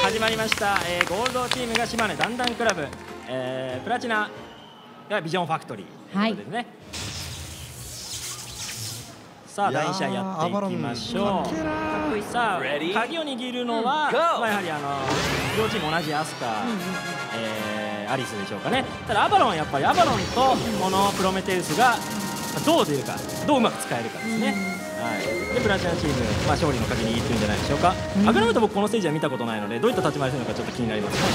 始まりました、ゴールドチームが島根だんだんクラブ、プラチナがビジョンファクトリーということですね。さあ第2試合やっていきましょう。さあ鍵を握るのは、やはり両チーム同じアスカ、アリスでしょうかね。ただアバロンはやっぱりアバロンとこのプロメテウスがどう出るか、どううまく使えるかですね。でプラチナチーム、勝利の鍵握ってるんじゃないでしょうか。アグラムと僕このステージは見たことないのでどういった立ち回りするのかちょっと気になりますね。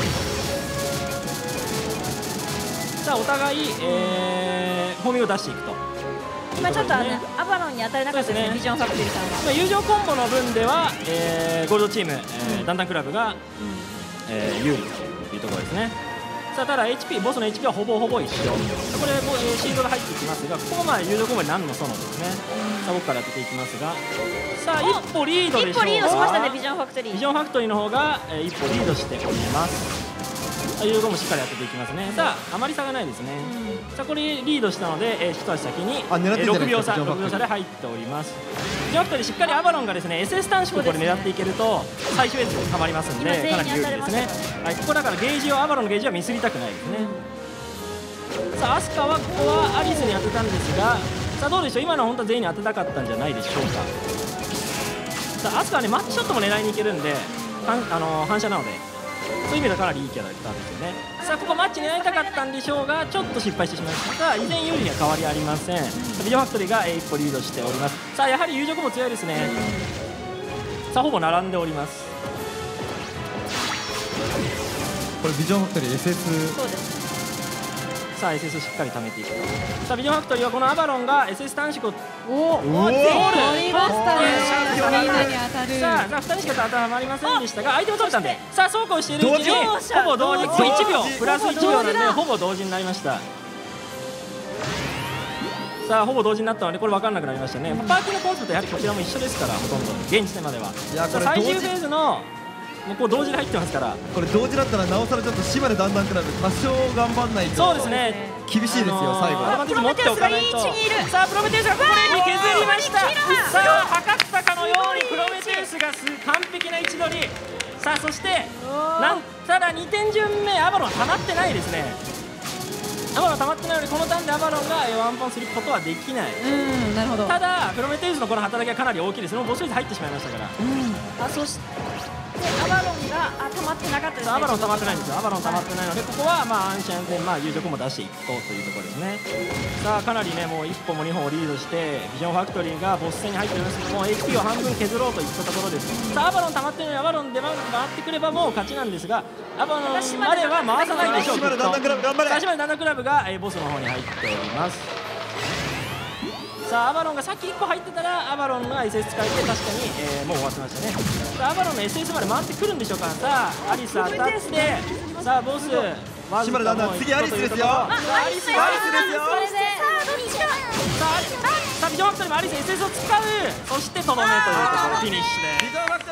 さあお互い、ホームを出していくと。 今ちょっとアバロンに当たれなかったですね、ビジョンファクトリーさんは。 友情コンボの分では、ゴールドチーム、だんだんクラブが、有利というところですね。さあただ HP、ボスの HP はほぼほぼ一緒。これも、シールドが入ってきますが、ここも友情コンボに何のそのですね。さあ僕から当てていきますが、さあ一歩リードでしょうか。 一歩リードしましたね、ビジョンファクトリー。 ビジョンファクトリーの方が、一歩リードしております。友情コンボしっかり当てていきますね。さああまり差がないですね。さあこれリードしたので、一足先に6秒差で入っております。ビジョンファクトリーしっかりアバロンがですね SS 短縮をこれ狙っていけると最終エースたまりますんでかなり有利ですね。ここだからゲージをアバロンのゲージはミスりたくないですね。さあアスカはここはアリスに当てたんですが、さあどうでしょう。今のは本当は全員に当てたかったんじゃないでしょうか。さあアスカはねマッチショットも狙いにいけるんで反射なのでそういう意味ではかなりいいキャラクターですよね。さあここマッチ狙いたかったんでしょうがちょっと失敗してしまいましたが依然有利には変わりありません。ビジョンファクトリーが一歩リードしております。さあやはり友情コンボ強いですね。さあほぼ並んでおります。 これビジョンファクトリー SS。 そうです。 さあ SS しっかり貯めていくと。さあビジョンファクトリーはこのアバロンが SS 短縮を取りましたね。みんなに当たる。 さあ2人しか当たまりませんでしたが相手も取れたんで、さあそうこうしているうちにほぼ同時、1秒プラス1秒なんでほぼ同時になりました。さあほぼ同時になったのでこれ分かんなくなりましたね。パーティーのコンセプトやはりこちらも一緒ですからほとんど現時点までは。最終フェーズのもうこう同時に入ってますから、 これ同時だったらなおさらちょっと島根だんだんクラブ多少頑張んないとそうですね厳しいですよ最後。 プロメテウスがいい位置にいる。さあプロメテウスがここで削りました。さあ測ったかのようにプロメテウスが完璧な位置取り。さあそしてただ2点順目アバロン溜まってないですね。アバロン溜まってないのでこのターンでアバロンがワンポンすることはできない。 なるほど。 ただプロメテウスのこの働きはかなり大きいですね。もうボスフェーズ入ってしまいましたから。 そしてアバロンが溜まってなかったですね。 アバロン溜まってないんですよ。アバロン溜まってないのでここは安心安全友情コンボ出していこうというところですね。さあかなりねもう1歩も2歩をリードしてビジョンファクトリーがボス戦に入っておりますけども HP を半分削ろうといったところです。さあアバロン溜まってるのにアバロンで回ってくればもう勝ちなんですがアバロンまでは回さないでしょう。 島根だんだんクラブ頑張れ。 さあ島根だんだんクラブがボスの方に入っております。さあアバロンがさっき1個入ってたらアバロンが SS 使えて確かに、もう終わってましたね。さあアバロンの SS まで回ってくるんでしょうか。さあアリス当たってさあボス島根だんだん次アリスですよ。 アリスですよ。さあビジョンファクトリーもアリス SS を使う。そしてとどめというところフィニッシュで。